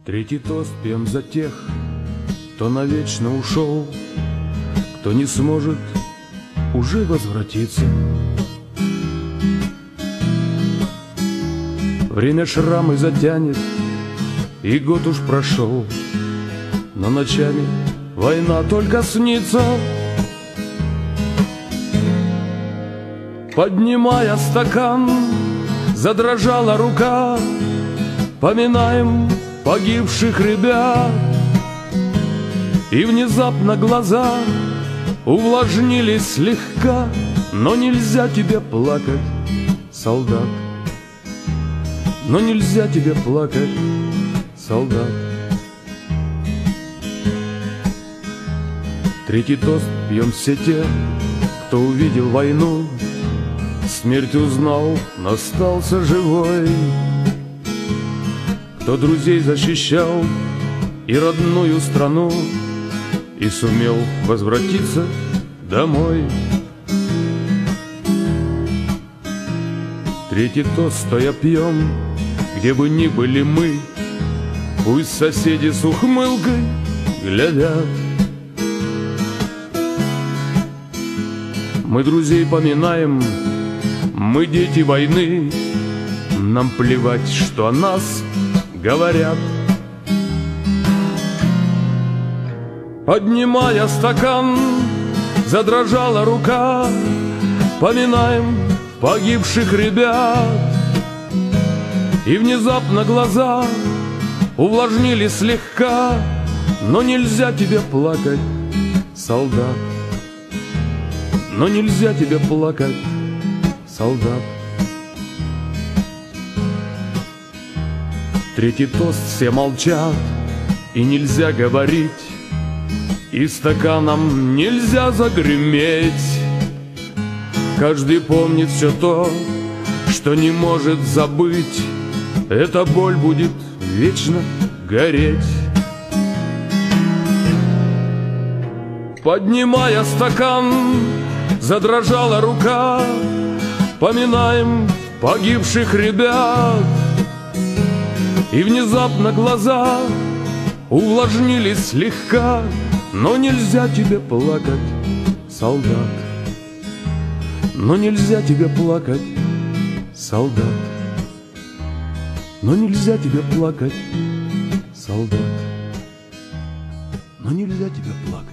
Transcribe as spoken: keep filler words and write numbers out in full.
Третий тост пьем за тех, кто навечно ушел, кто не сможет уже возвратиться. Время шрамы затянет, и год уж прошел, но ночами война только снится. Поднимая стакан, задрожала рука, поминаем погибших ребят. И внезапно глаза увлажнились слегка, но нельзя тебе плакать, солдат. Но нельзя тебе плакать, солдат. Третий тост пьем все те, кто увидел войну, смерть узнал, но остался живой. Кто друзей защищал и родную страну, и сумел возвратиться домой. Третий тост стоя пьем, где бы ни были мы, пусть соседи с ухмылкой глядят. Мы друзей поминаем, мы дети войны, нам плевать, что о нас говорят. Поднимая стакан, задрожала рука, поминаем погибших ребят. И внезапно глаза увлажнились слегка, но нельзя тебе плакать, солдат. Но нельзя тебе плакать, солдат. Третий тост все молчат, и нельзя говорить, и стаканом нельзя загреметь. Каждый помнит все то, что не может забыть, эта боль будет вечно гореть. Поднимая стакан, задрожала рука, поминаем погибших ребят. И внезапно глаза увлажнились слегка, но нельзя тебе плакать, солдат. Но нельзя тебе плакать, солдат. Но нельзя тебе плакать, солдат. Но нельзя тебе плакать.